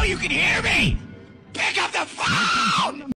you can hear me! Pick up the phone!